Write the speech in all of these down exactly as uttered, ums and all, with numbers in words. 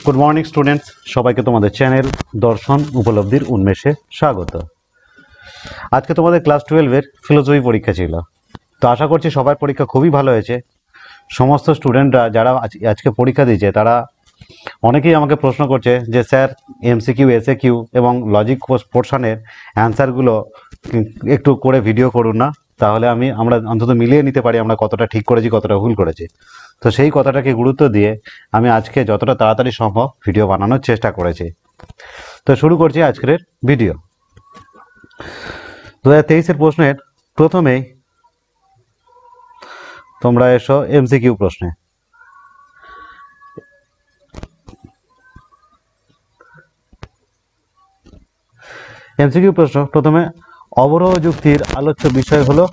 Good morning students सबाइके तुम्हारे channel दर्शन उपलब्धिर उन्मेषे स्वागत। आज के तुम्हारे क्लास ट्वेल्व फिलोसफी परीक्षा छिलो, तो आशा करछि सबार परीक्षा खूबই ভালো হয়েছে। समस्त स्टूडेंटरा যারা আজকে পরীক্ষা দিয়েছে তারা অনেকেই আমাকে প্রশ্ন করছে যে স্যার এমসিকিউ এসএকিউ এবং লজিক পোর্শনের অ্যানসারগুলো একটু করে ভিডিও করুন না, তাহলে আমি আমরা অন্তত মিলিয়ে নিতে পারি আমরা কতটা ঠিক করেছি কতটা ভুল করেছি। তো সেই কথাটাকে গুরুত্ব দিয়ে আমি আজকে যতটা তাড়াতাড়ি সম্ভব ভিডিও বানানোর চেষ্টা করেছি। তো শুরু করছি আজকের ভিডিও। দু হাজার তেইশের প্রশ্নের প্রথমেই তোমরা এসো এমসিকিউ প্রশ্নে। এমসিকিউ প্রশ্ন প্রথমে অবরোহ যুক্তির আলোচ্য বিষয় হলো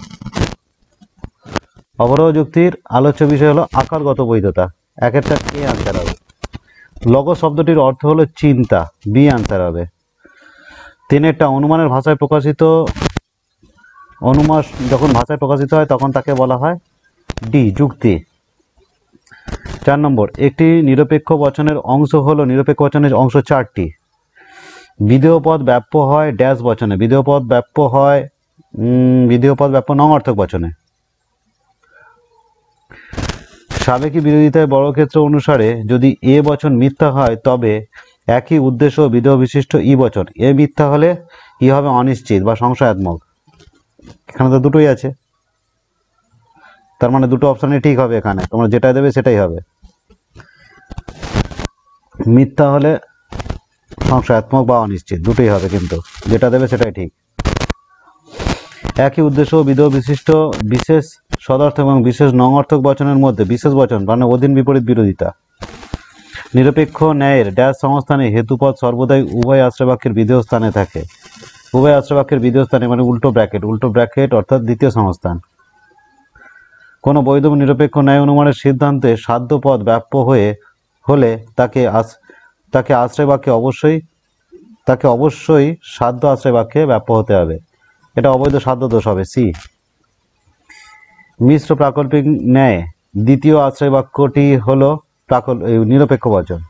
অবরোহ যুক্তির আলোচ্য বিষয় হলো আকারগত বৈধতা। এক একটা এ আনসার হবে। লগো শব্দটির অর্থ হলো চিন্তা, বি আনসার হবে। তিনেরটা অনুমানের ভাষায় প্রকাশিত অনুমান যখন ভাষায় প্রকাশিত হয় তখন তাকে বলা হয় ডি যুক্তি। চার নম্বর একটি নিরপেক্ষ বচনের অংশ হলো নিরপেক্ষ বচনের অংশ চারটি। বিধেয় পদ ব্যাপ্য হয় ড্যাশ বচনে, বিধেয় পদ ব্যাপ্য হয় বিধেয় পদ ব্যাপ্য নং অর্থক বচনে। সাবেকি বিরোধিতায় বর্গক্ষেত্র অনুসারে যদি এ বচন মিথ্যা হয় তবে একই উদ্দেশ্য বিধেয় বিশিষ্ট ই বচন। এ মিথ্যা হলে ই হবে অনিশ্চিত বা সংশয়াত্মক। এখানে তো দুটোই আছে, তার মানে দুটো অপশনই ঠিক হবে। এখানে তোমরা যেটা দেবে সেটাই হবে। মিথ্যা হলে সংশয়াত্মক বা অনিশ্চিত দুটোই হবে, কিন্তু যেটা দেবে সেটাই ঠিক। একই উদ্দেশ্য বিধেয় বিশিষ্ট বিশেষ সদর্থক এবং বিশেষ নং অর্থক বচনের মধ্যে বিশেষ বচন মানে অধীন বিপরীত বিরোধিতা। নিরপেক্ষ ন্যায়ের ড্যাশ সংস্থানে হেতুপদ সর্বদাই উভয় আশ্রয়বাক্যের বিধেয় স্থানে থাকে। উভয় আশ্রয়বাক্যের বিধেয় স্থানে মানে উল্টো ব্র্যাকেট, উল্টো ব্র্যাকেট অর্থাৎ দ্বিতীয় সংস্থান। কোনো বৈধ নিরপেক্ষ ন্যায় অনুমানের সিদ্ধান্তে সাধ্য পদ ব্যাপ্য হয়ে হলে তাকে তাকে আশ্রয়বাক্যে অবশ্যই তাকে অবশ্যই সাধ্য আশ্রয়বাক্যে ব্যাপ্য হতে হবে। এটা অবৈধ সাধ্য দোষ হবে, সি। মিশ্র প্রাকল্পিক ন্যায় দ্বিতীয় আশ্রয় বাক্যটি হলো নিরপেক্ষ বচন।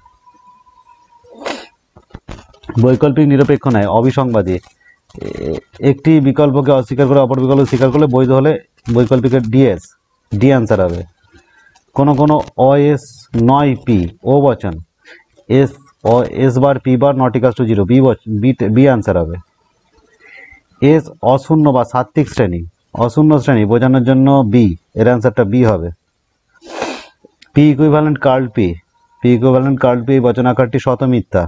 বৈকল্পিক নিরপেক্ষ ন্যায় অবিসংবাদী একটি বিকল্পকে অস্বীকার করে অপর বিকল্প স্বীকার করলে বৈধ হলে বৈকল্পিকের ডিএস, ডি আনসার হবে। কোনো কোনো অএস নয় পি ও বচন এস ও S bar P bar not equals to zero, B B answer হবে। এস অশূন্য বা সাত্ত্বিক শ্রেণী, অশূন্য শ্রেণী বোঝানোর জন্য বি, এর অ্যান্সারটা বি হবে। P equivalent curl P, P equivalent curl P বচন আকারটি শত মিথ্যা।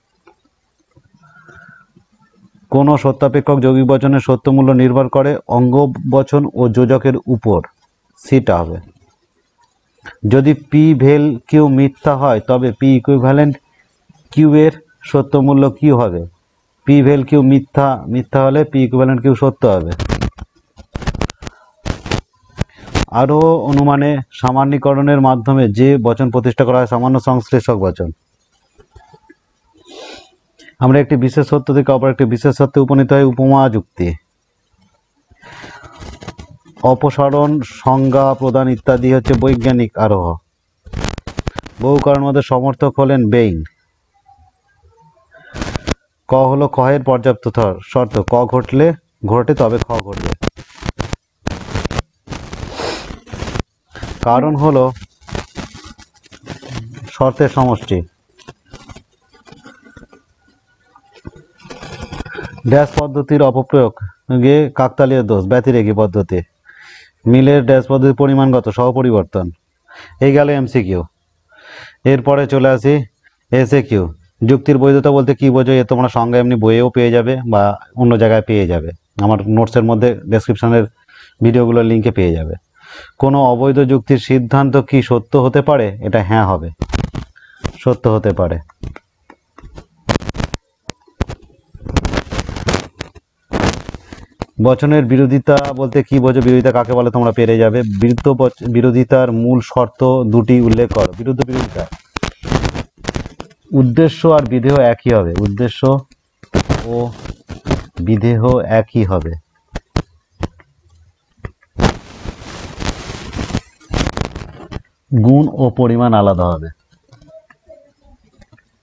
কোন সত্যাপেক্ষক যৌগিক বচনের সত্য মূল্য নির্ভর করে অঙ্গ বচন ও যোজকের উপর, সিটা হবে। যদি পি ভেল কিউ মিথ্যা হয় তবে পি ইকুইভ্যালেন্ট কিউ এর সত্য মূল্য কিউ হবে। পি ভেল কিউ মিথ্যা মিথ্যা হলে পি ইকুইভ্যালেন্ট কিউ সত্য হবে। আরো অনুমানে সামান্যীকরণের মাধ্যমে যে বচন প্রতিষ্ঠা করা হয় সামান্য সংশ্লেষক বচন। আমরা একটি বিশেষ সত্য থেকে অপর একটি বিশেষ সত্যে উপনীত হয় উপমা যুক্তি। অপসারণ সংজ্ঞা প্রদান ইত্যাদি হচ্ছে বৈজ্ঞানিক আরোহ। বহু কারণ মধ্যে সমর্থক হলেন বেইন। ক হলো ক্ষয়ের পর্যাপ্ত শর্ত, ক ঘটলে ঘটে তবে খ ঘটবে। কারণ হলো শর্তের সমষ্টি। ড্যাশ পদ্ধতির অপপ্রয়োগ গিয়ে কাকতালীয় দোষ, ব্যতিরেকি পদ্ধতি। মিলের ড্যাশ পদ্ধতির পরিমাণগত সহপরিবর্তন। এই গেল এমসিকিউ। এরপরে চলে আসি এসএকিউ। যুক্তির বৈধতা বলতে কি বোঝো এ তোমরা সংজ্ঞা এমনি বইয়েও পেয়ে যাবে বা অন্য জায়গায় পেয়ে যাবে, আমার নোটসের মধ্যে ডেসক্রিপশনের ভিডিওগুলোর লিঙ্কে পেয়ে যাবে। কোনো অবৈধ যুক্তির সিদ্ধান্ত কি সত্য হতে পারে? এটা হ্যাঁ হবে, সত্য হতে পারে। বচনের বিরোধিতা বলতে কি বোঝো, বিরোধিতা কাকে বলে তোমরা পেরে যাবে। বিরুদ্ধ বিরোধিতার মূল শর্ত দুটি উল্লেখ করো। বিরুদ্ধ বিরোধিতা উদ্দেশ্য আর বিধেয় একই হবে, উদ্দেশ্য ও বিধেয় একই হবে। গুণ ও পরিমাণ আলাদা হবে।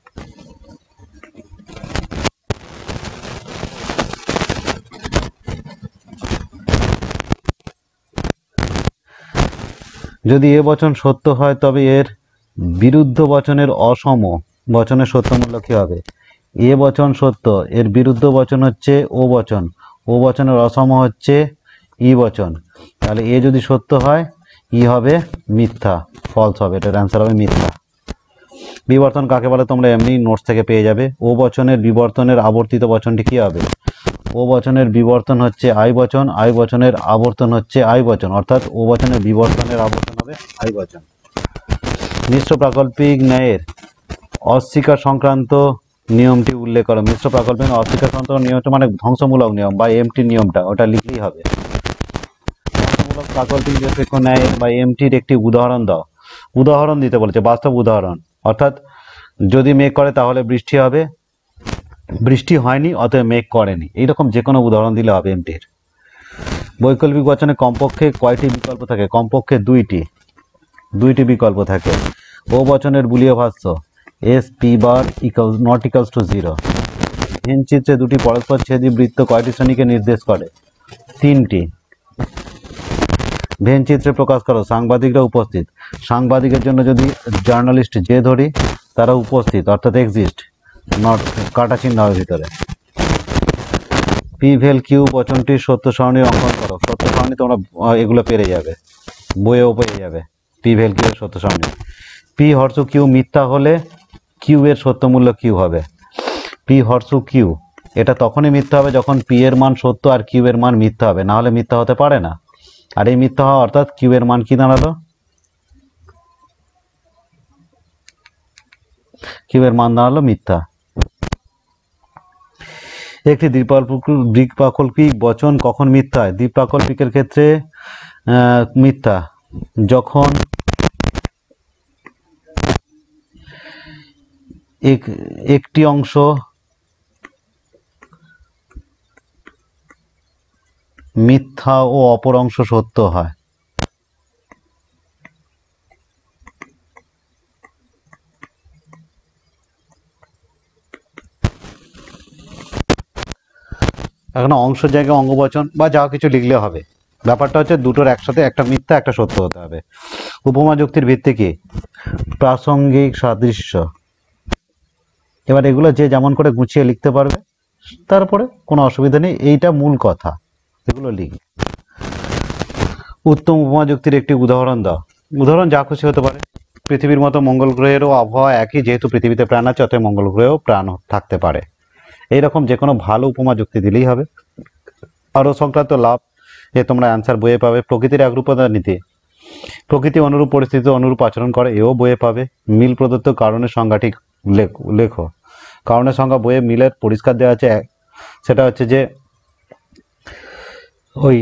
যদি এ বচন সত্য হয় তবে এর বিরুদ্ধ বচনের অসম বচনের সত্যমূল্য কি হবে? এ বচন সত্য, এর বিরুদ্ধ বচন হচ্ছে ও বচন, ও বচনের অসম হচ্ছে ই বচন। তাহলে এ যদি সত্য হয়, ই হবে মিথ্যা, ফলস হবে, এটার অ্যান্সার হবে মিথ্যা। বিবর্তন কাকে বলে তোমরা এমনি নোটস থেকে পেয়ে যাবে। ও বচনের বিবর্তনের আবর্তিত বচনটি কি হবে? ও বচনের বিবর্তন হচ্ছে আই বচন, আই বচনের আবর্তন হচ্ছে আই বচন, অর্থাৎ ও বচনের বিবর্তনের আবর্তন হবে আই বচন। মিশ্র প্রাকল্পিক ন্যায়ের অস্বীকার সংক্রান্ত নিয়মটি উল্লেখ করো। মিশ্র প্রাকল্পিক অস্বীকার সংক্রান্ত নিয়মটা মানে ধ্বংসমূলক নিয়ম বা এমটি নিয়মটা, ওটা লিখলেই হবে। ধ্বংসমূলক প্রাকল্পিক নিরপেক্ষ ন্যায় বা এমটির একটি উদাহরণ দাও। উদাহরণ দিতে বলেছে, বাস্তব উদাহরণ, অর্থাৎ যদি মেঘ করে তাহলে বৃষ্টি হবে, বৃষ্টি হয়নি অতএব মেঘ করেনি, এইরকম যে কোনো উদাহরণ দিলে হবে এমটির। বৈকল্পিক বচনে কমপক্ষে কয়টি বিকল্প থাকে? কমপক্ষে দুইটি, দুইটি বিকল্প থাকে। ও বচনের বুলীয় ভাষ্য S P bar equals not equals to zero. Venn চিত্রে দুটি পরস্পর ছেদী বৃত্ত কয়টি শ্রেণীকে নির্দেশ করে? তিনটি। ভেন চিত্রে প্রকাশ করো। সাংবাদিকরা উপস্থিত, সাংবাদিকের জন্য যদি জার্নালিস্ট যে ধরি, তারা উপস্থিত অর্থাৎ এক্সিস্ট, নট কাটা চিহ্ন হবে ভিতরে। পি ভেল কিউ বচনটির সত্য সারণী অঙ্কন করো। সত্য সারণী তোমরা এগুলো পেরে যাবে, বইয়েও পেয়ে যাবে। পি ভেল কিউ এর সত্য সারণী। পি হর্সু কিউ মিথ্যা হলে কিউ এর সত্য মূল্য কিউ হবে। পি হর্সু কিউ এটা তখনই মিথ্যা হবে যখন পি এর মান সত্য আর কিউ এর মান মিথ্যা হবে, না হলে মিথ্যা হতে পারে না। আর এই মিথ্যা হওয়া অর্থাৎ কিউ এর মান কি দাঁড়ালো? কিউ এর মান দাঁড়ালো মিথ্যা। একটি দ্বিপ্রাকল্পিক বচন কখন মিথ্যা হয়? দ্বিপ্রাকল্পিকের ক্ষেত্রে মিথ্যা যখন এক একটি অংশ মিথ্যা ও অপর অংশ সত্য হয়। এখন অংশ জায়গায় অঙ্গবচন বা যা কিছু লিখলে হবে, ব্যাপারটা হচ্ছে দুটোর একসাথে একটা মিথ্যা একটা সত্য হতে হবে। উপমা যুক্তির ভিত্তি কি? প্রাসঙ্গিক সাদৃশ্য। এবার এগুলো যে যেমন করে গুছিয়ে লিখতে পারবে, তারপরে কোনো অসুবিধা নেই, এইটা মূল কথা, এগুলো লিখ। উত্তম উপমা যুক্তির একটি উদাহরণ দাও। উদাহরণ যা খুশি হতে পারে। পৃথিবীর মতো মঙ্গল গ্রহেরও আবহাওয়া একই, যেহেতু পৃথিবীতে প্রাণ আছে অতএব মঙ্গল গ্রহেও প্রাণ থাকতে পারে। এইরকম যে কোনো ভালো উপমা যুক্তি দিলেই হবে। আরও সংক্রান্ত লাভ এ তোমরা অ্যান্সার বইয়ে পাবে। প্রকৃতির একরূপতা নীতি, প্রকৃতি অনুরূপ পরিস্থিতি অনুরূপ আচরণ করে, এও বইয়ে পাবে। মিল প্রদত্ত কারণের সংজ্ঞাটি লেখো। কারণের সংজ্ঞা বইয়ে মিলের পরিষ্কার দেওয়া আছে, সেটা হচ্ছে যে ওই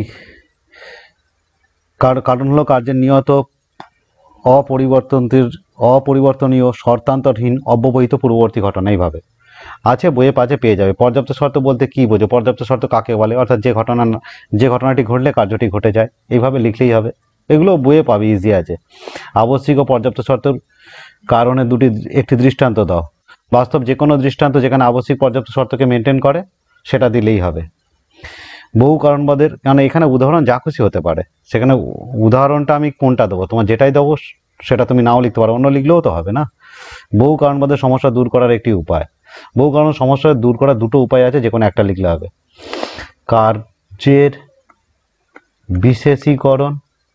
কারণ হলো কার্যের নিয়ত অপরিবর্তনটির অপরিবর্তনীয় শর্তান্তরহীন অব্যবহিত পূর্ববর্তী ঘটনা, এইভাবে আছে বইয়ে পাশে পেয়ে যাবে। পর্যাপ্ত শর্ত বলতে কি বোঝো? পর্যাপ্ত শর্ত কাকে বলে? অর্থাৎ যে ঘটনা যে ঘটনাটি ঘটলে কার্যটি ঘটে যায়, এইভাবে লিখলেই হবে। এগুলো বইয়ে পাবে, ইজি আছে। আবশ্যিক ও পর্যাপ্ত শর্তের কারণে দুটি একটি দৃষ্টান্ত দাও। বাস্তব যে কোনো দৃষ্টান্ত যেখানে আবশ্যিক পর্যাপ্ত শর্তকে মেনটেন করে সেটা দিলেই হবে। বহু কারণবাদের, কারণ এখানে উদাহরণ যা খুশি হতে পারে, সেখানে উদাহরণটা আমি কোনটা দেবো, তোমার যেটাই দেবো সেটা তুমি নাও লিখতে পারো, অন্য লিখলেও তো হবে না। বহু কারণবাদের সমস্যা দূর করার একটি উপায়। বহু কারণ সমস্যা দূর করার দুটো উপায় আছে, যে কোনো একটা লিখলে হবে। কার্যের বিশেষীকরণ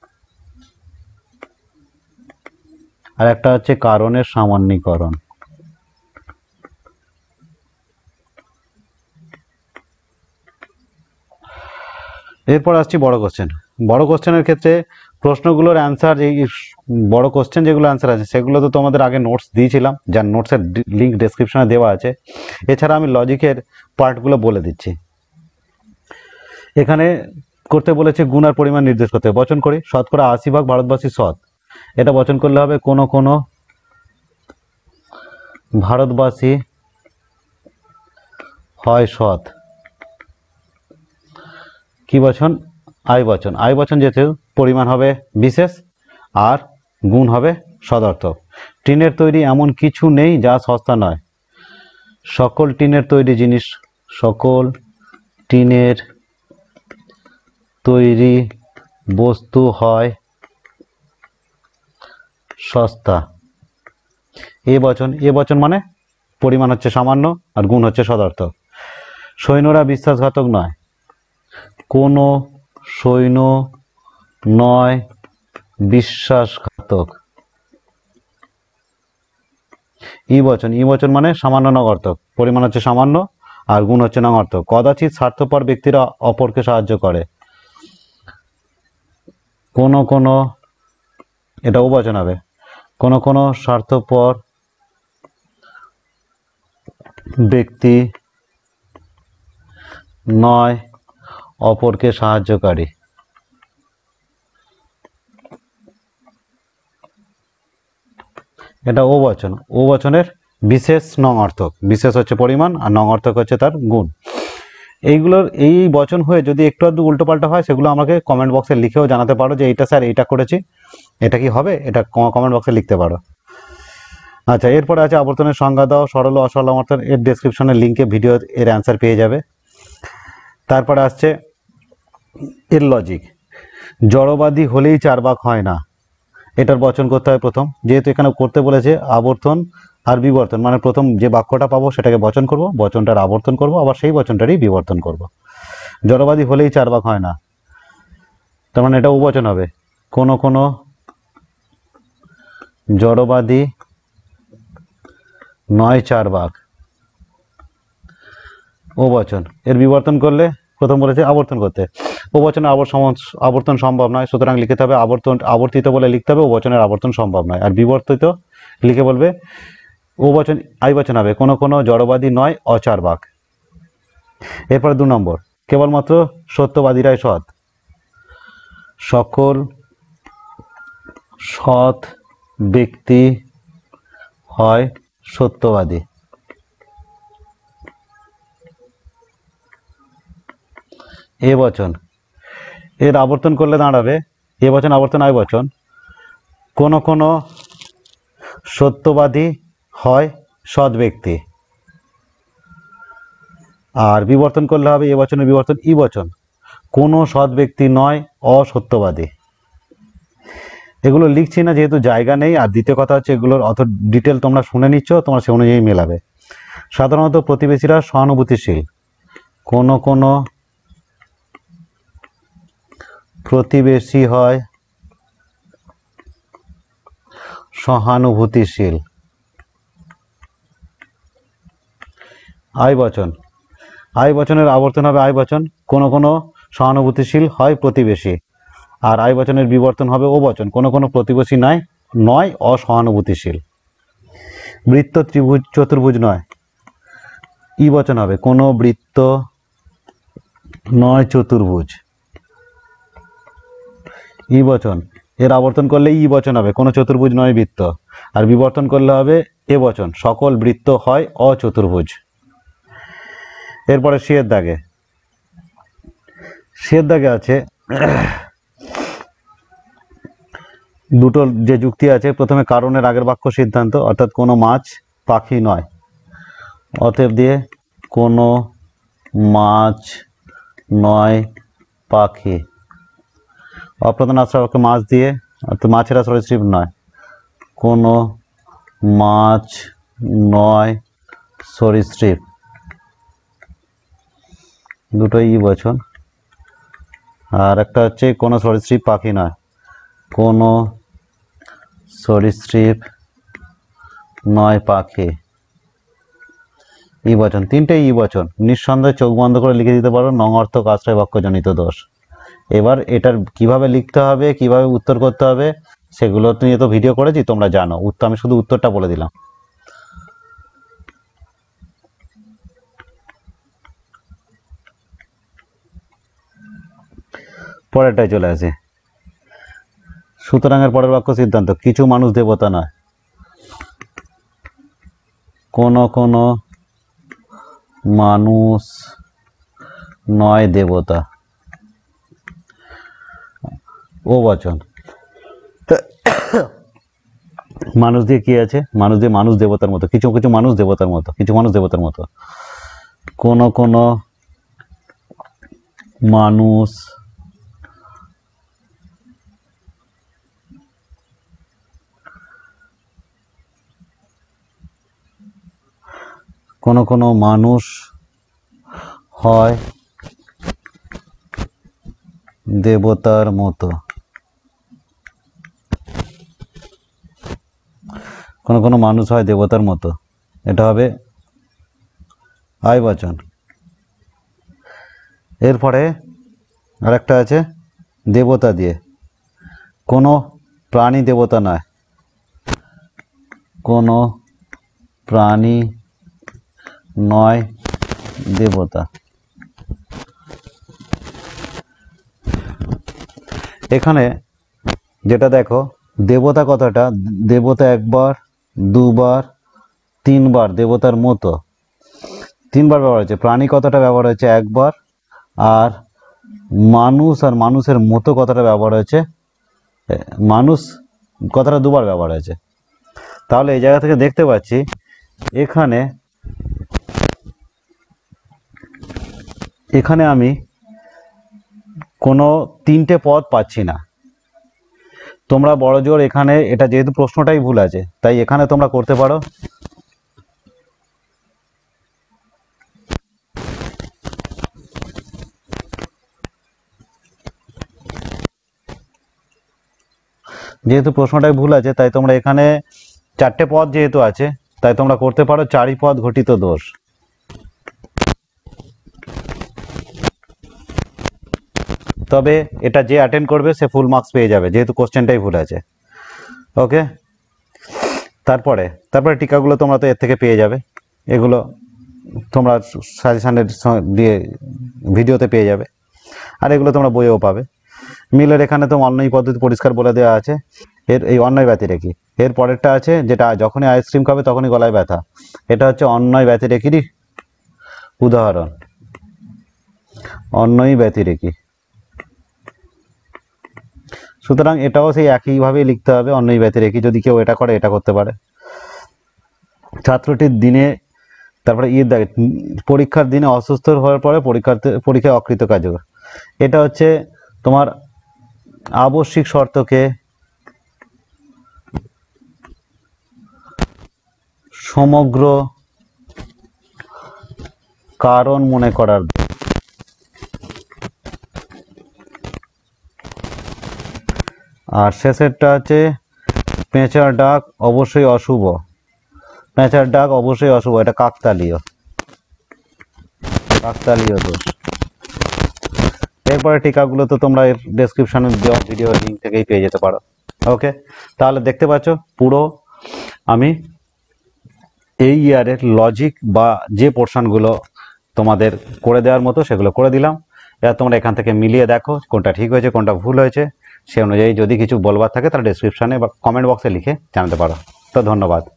আর একটা হচ্ছে কারণের সামান্যীকরণ। এরপর আসছি বড় কোশ্চেন। বড় কোশ্চেনের ক্ষেত্রে প্রশ্নগুলোর অ্যান্সার, এই বড় কোশ্চেন যেগুলো অ্যান্সার আছে সেগুলো তো তোমাদের আগে নোটস দিয়েছিলাম, যার নোটসের লিঙ্ক ডেসক্রিপশনে দেওয়া আছে। এছাড়া আমি লজিকের পার্টগুলো বলে দিচ্ছি। এখানে করতে বলেছে গুণ আর পরিমাণ নির্দেশ করতে। বচন করি, শতকরা আশি ভাগ ভারতবাসী সৎ, এটা বচন করলে হবে কোনো কোনো ভারতবাসী হয় সৎ। কি বচন? আই বচন। আই বচন যেহেতু পরিমাণ হবে বিশেষ আর গুণ হবে সদর্থক। টিনের তৈরি এমন কিছু নেই যা সস্তা নয়। সকল টিনের তৈরি জিনিস, সকল টিনের তৈরি বস্তু হয় সস্তা। এ বচন, এ বচন মানে পরিমাণ হচ্ছে সামান্য আর গুণ হচ্ছে সদর্থক। সৈন্যরা বিশ্বাসঘাতক নয়, কোনো সৈন্য নয় বিশ্বাসঘাতক। ই বচন, ই বচন মানে সামান্য নগর্থক, পরিমাণ হচ্ছে সামান্য আর গুণ হচ্ছে নগর্থক। কদাচিৎ স্বার্থপর ব্যক্তিরা অপরকে সাহায্য করে, কোনো কোনো, এটা ও বচন হবে, কোনো কোনো স্বার্থপর ব্যক্তি নয় অপরকে সাহায্যকারী। এটা ও বচন, ও বচনের বিশেষ নং অর্থক, বিশেষ হচ্ছে পরিমাণ আর নং অর্থক হচ্ছে তার গুণ। এইগুলোর এই বচন হয়ে যদি একটু আধটু উল্টোপাল্টা হয় সেগুলো আমাকে কমেন্ট বক্সে লিখেও জানাতে পারো যে এইটা স্যার এইটা করেছি, এটা কি হবে, এটা কমেন্ট বক্সে লিখতে পারো। আচ্ছা, এরপরে আছে আবর্তনের সংজ্ঞা দাও, সরল ও অসরল আবর্তন, এর ডেসক্রিপশনের লিঙ্কে ভিডিও এর অ্যান্সার পেয়ে যাবে। তারপরে আসছে এর লজিক, জড়বাদী হলেই চার ভাগ হয় না, এটার বচন করতে হয় প্রথম, যেহেতু এখানে করতে বলেছে আবর্তন আর বিবর্তন, মানে প্রথম যে বাক্যটা পাবো সেটাকে বচন করব, বচনটার আবর্তন করব, আবার সেই বচনটারই বিবর্তন করব। জড়বাদী হলেই চার ভাগ হয় না, তার মানে এটা উপবচন হবে, কোনো কোনো জড়বাদী নয় চার ভাগ, ও বচন। এর বিবর্তন করলে প্রথম বলেছে আবর্তন করতে, ও বচনের আবর্তন সম্ভব নয়, সুতরাং লিখতে হবে আবর্তন, আবর্তিত বলে লিখতে হবে ও বচনের আবর্তন সম্ভব নয়। আর বিবর্তিত লিখে বলবে ও বচন আই বচন হবে, কোনো কোনো জড়বাদী নয় অচার ভাগ। এরপরে দু নম্বর, কেবলমাত্র সত্যবাদীরাই সৎ, সকল সৎ ব্যক্তি হয় সত্যবাদী। এ বচন, এর আবর্তন করলে দাঁড়াবে এ বচন আবর্তন আই বচন, কোনো কোনো সত্যবাদী হয় সৎ ব্যক্তি। আর বিবর্তন করলে হবে এ বচনের বিবর্তন ই বচন, কোনো সৎ ব্যক্তি নয় অসত্যবাদী। এগুলো লিখছি না যেহেতু জায়গা নেই, আর দ্বিতীয় কথা হচ্ছে এগুলোর অত ডিটেল তোমরা শুনে নিচ্ছ, তোমরা সে অনুযায়ী মেলাবে। সাধারণত প্রতিবেশীরা সহানুভূতিশীল, কোনো কোনো প্রতিবেশী হয় সহানুভূতিশীল। আই বচন, আই বচনের আবর্তন হবে আই বচন, কোনো কোনো সহানুভূতিশীল হয় প্রতিবেশী। আর আই বচনের বিবর্তন হবে ও বচন, কোনো কোনো প্রতিবেশী নয় নয় অসহানুভূতিশীল। বৃত্ত ত্রিভুজ চতুর্ভুজ নয়, ই বচন হবে, কোনো বৃত্ত নয় চতুর্ভুজ। ই বচন, এর আবর্তন করলে ই বচন হবে, কোনো চতুর্ভুজ নয় বৃত্ত। আর বিবর্তন করলে হবে এ বচন, সকল বৃত্ত হয় অচতুর্ভুজ। এরপরে সিয়ের দাগে, সিয়ের দাগে আছে দুটো যে যুক্তি আছে, প্রথমে কারণের আগের বাক্য সিদ্ধান্ত, অর্থাৎ কোনো মাছ পাখি নয়, অতএব দিয়ে কোনো মাছ নয় পাখি। অপ্রধান আশ্রয় বাক্য মাছ দিয়ে, অর্থাৎ মাছেরা সরীসৃপ নয়, কোনো মাছ নয় সরীসৃপ, দুটোই ই বচন। আর একটা হচ্ছে কোনো সরীসৃপ পাখি নয়, কোনো সরীসৃপ নয় পাখি, ই বচন। তিনটে ই বচন, নিঃসন্দেহে চোখ বন্ধ করে লিখে দিতে পারো, নং অর্থক আশ্রয় বাক্যজনিত দোষ। এবার এটার কিভাবে লিখতে হবে, কিভাবে উত্তর করতে হবে সেগুলো নিয়ে তো ভিডিও করেছি, তোমরা জানো, উত্তর আমি শুধু উত্তরটা বলে দিলাম। পরেরটাই চলে আসে, সুতরাং এর পরের বাক্য সিদ্ধান্ত, কিছু মানুষ দেবতা নয়, কোনো কোনো মানুষ নয় দেবতা, ও বচন। মানুষ দিয়ে কি আছে, মানুষ দিয়ে মানুষ দেবতার মতো, কিছু কিছু মানুষ দেবতার মতো, কিছু মানুষ দেবতার মতো, কোনো কোনো মানুষ কোনো কোনো মানুষ হয় দেবতার মতো, কোনো কোনো মানুষ হয় দেবতার মতো, এটা হবে আই বচন। এরপরে আরেকটা আছে দেবতা দিয়ে, কোনো প্রাণী দেবতা নয়, কোনো প্রাণী নয় দেবতা। এখানে যেটা দেখো দেবতা কথাটা, দেবতা একবার, দুবার, তিনবার, দেবতার মতো তিনবার ব্যবহার হয়েছে। প্রাণী কথাটা ব্যবহার হয়েছে একবার, আর মানুষ আর মানুষের মতো কথাটা ব্যবহার হয়েছে, মানুষ কথাটা দুবার ব্যবহার হয়েছে। তাহলে এই জায়গা থেকে দেখতে পাচ্ছি এখানে এখানে আমি কোনো তিনটে পদ পাচ্ছি না। তোমরা বড় জোর এখানে, এটা যেহেতু প্রশ্নটাই ভুল আছে তাই এখানে তোমরা করতে পারো যেহেতু প্রশ্নটাই ভুল আছে তাই তোমরা এখানে চারটে পদ যেহেতু আছে তাই তোমরা করতে পারো চারি পদ ঘটিত দোষ। তবে এটা যে অ্যাটেন্ড করবে সে ফুল মার্কস পেয়ে যাবে, যেহেতু কোশ্চেনটাই ভুল আছে। ওকে, তারপরে তারপরে টিকাগুলো তোমরা তো এর থেকে পেয়ে যাবে, এগুলো তোমরা সাজেশানের দিয়ে ভিডিওতে পেয়ে যাবে, আর এগুলো তোমরা বইয়েও পাবে। মিলের এখানে তো অন্যই পদ্ধতি পরিষ্কার বলে দেওয়া আছে। এর এই অন্যয় ব্যতিরেকি, এর পরেরটা আছে যেটা যখনই আইসক্রিম খাবে তখনই গলায় ব্যথা, এটা হচ্ছে অন্যয় ব্যতিরেকিরই উদাহরণ, অন্যই ব্যতিরেকি। সুতরাং এটাও সেই একইভাবেই লিখতে হবে, অন্যই ব্যতিরেকি। যদি কেউ এটা করে এটা করতে পারে। ছাত্রটির দিনে, তারপরে ইয়ে দেখ পরীক্ষার দিনে অসুস্থ হওয়ার পরে পরীক্ষাতে পরীক্ষায় অকৃতকার্য, এটা হচ্ছে তোমার আবশ্যিক শর্তকে সমগ্র কারণ মনে করার। আর শেষেরটা আছে পেঁচার ডাক অবশ্যই অশুভ, পেঁচার ডাক অবশ্যই অশুভ, এটা কাকতালীয়, কাকতালীয় দোষ। এরপরে টিকাগুলো তো তোমরা এর ডেসক্রিপশনে দেওয়া ভিডিও লিঙ্ক থেকেই পেয়ে যেতে পারো। ওকে, তাহলে দেখতে পাচ্ছ পুরো আমি এই ইয়ারের লজিক বা যে পোর্শনগুলো তোমাদের করে দেওয়ার মতো সেগুলো করে দিলাম। এবার তোমরা এখান থেকে মিলিয়ে দেখো কোনটা ঠিক হয়েছে কোনটা ভুল হয়েছে, সে অনুযায়ী যদি কিছু বলবার থাকে তাহলে ডেসক্রিপশনে বা কমেন্ট বক্সে লিখে জানাতে পারো। তো ধন্যবাদ।